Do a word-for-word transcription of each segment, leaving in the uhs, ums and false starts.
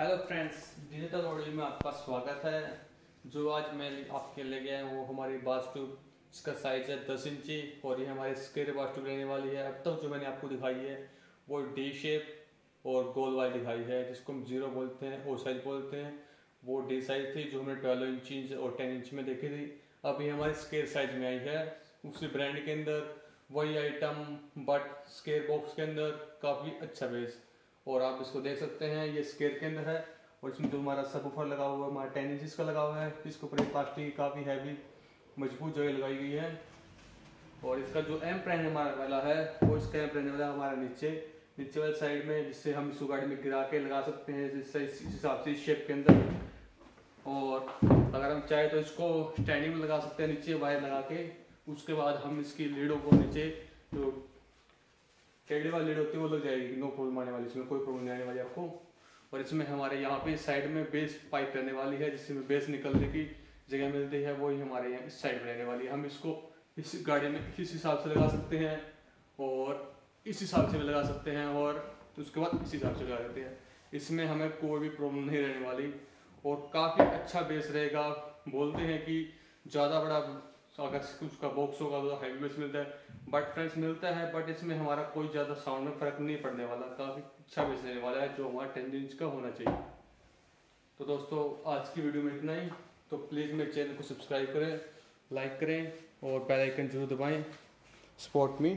Hello friends, digital audio में आपका स्वागत है। जो आज मैं आपके ले गया हूँ वो हमारी बास ट्यूब, इसका साइज है दस इंची और ये हमारी स्क्वायर बास ट्यूब रहने वाली है। अब तक जो मैंने आपको दिखाई है वो डी शेप और गोल वाली दिखाई है, जिसको हम जीरो बोलते हैं, ओ साइज बोलते हैं। वो डी साइज थी जो हमने ट्वेल्व इंच और टेन इंच में देखी थी। अब ये हमारी स्क्वायर साइज में आई है, उसी ब्रांड के अंदर वही आइटम बट स्क्वायर बॉक्स के अंदर काफ़ी अच्छा बेस। और आप इसको देख सकते हैं, ये स्क्वायर के अंदर है और इसमें जो हमारा सब वूफर लगा हुआ है हमारा टेन इंच का लगा हुआ है। इसके ऊपर प्लास्टिक काफ़ी हैवी मजबूत जगह लगाई गई है। और इसका जो एम्प रहने हमारा वाला है वो इसका एम्प रहने वाला हमारा नीचे नीचे वाली साइड में, जिससे हम इसको गाड़ी में गिरा के लगा सकते हैं जिससे इस हिसाब से इस शेप के अंदर। और अगर हम चाहे तो इसको स्टैंडिंग में लगा सकते हैं नीचे वायर लगा के। उसके बाद हम इसकी लीडों को नीचे जो टेढ़ी वाली लीड होती है वो लग जाएगी, नो प्रॉब्लम आने वाली, इसमें कोई प्रॉब्लम नहीं आने वाली आपको। और इसमें हमारे यहाँ पे साइड में बेस पाइप रहने वाली है, जिसमें बेस निकलने की जगह मिलती है, वही हमारे यहाँ इस साइड में रहने वाली है। हम इसको इस गाड़ी में इस हिसाब से लगा सकते हैं और इस हिसाब से भी लगा सकते हैं और उसके बाद इस हिसाब से लगा सकते हैं। इसमें हमें कोई भी प्रॉब्लम नहीं रहने वाली और काफ़ी अच्छा बेस रहेगा। बोलते हैं कि ज़्यादा बड़ा अगर उसका बॉक्स होगा तो हैवी बेस मिलता है, बट फ्रेंड्स मिलता है, बट इसमें हमारा कोई ज़्यादा साउंड में फ़र्क नहीं पड़ने वाला। काफ़ी अच्छा बेस रहने वाला है जो हमारा टेन इंच का होना चाहिए। तो दोस्तों आज की वीडियो में इतना ही। तो प्लीज़ मेरे चैनल को सब्सक्राइब करें, लाइक करें और बेल आइकन जरूर दबाएं। Support me.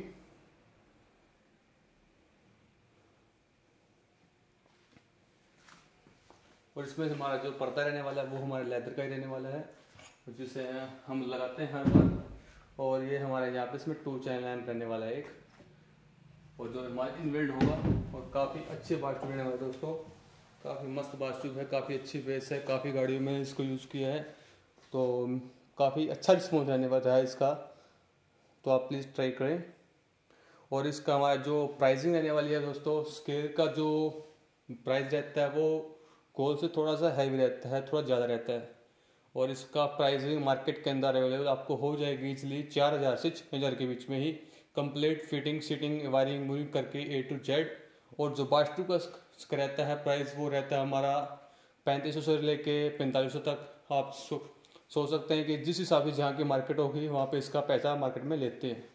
और इसमें हमारा जो पर्दा रहने वाला है वो हमारे लेदर का ही रहने वाला है, जिसे हम लगाते हैं हर बार। और ये हमारे यहाँ पे इसमें टू चैनल लैंप रहने वाला है एक, और जो हमारा इनबिल्ड होगा। और काफ़ी अच्छे बास ट्यूब रहने वाले दोस्तों, काफ़ी मस्त बास ट्यूब है, काफ़ी अच्छी बेस है, काफ़ी गाड़ियों में इसको यूज़ किया है, तो काफ़ी अच्छा रिस्पॉन्स रहने वाला है इसका। तो आप प्लीज़ ट्राई करें। और इसका हमारा जो प्राइसिंग रहने वाली है दोस्तों, स्केल का जो प्राइस रहता है वो गोल से थोड़ा सा हैवी रहता है, थोड़ा ज़्यादा रहता है। और इसका प्राइसिंग मार्केट के अंदर अवेलेबल आपको हो जाएगी इजली चार हज़ार से छः हज़ार के बीच में ही, complete fitting seating wiring moving करके ए टू जेड। और जो बास ट्यूब का रहता है प्राइस वो रहता है हमारा पैंतीस सौ से लेके पैंतालीस सौ तक। आप सो, सोच सकते हैं कि जिस हिसाब से जहाँ की मार्केट होगी वहाँ पे इसका पैसा मार्केट में लेते हैं।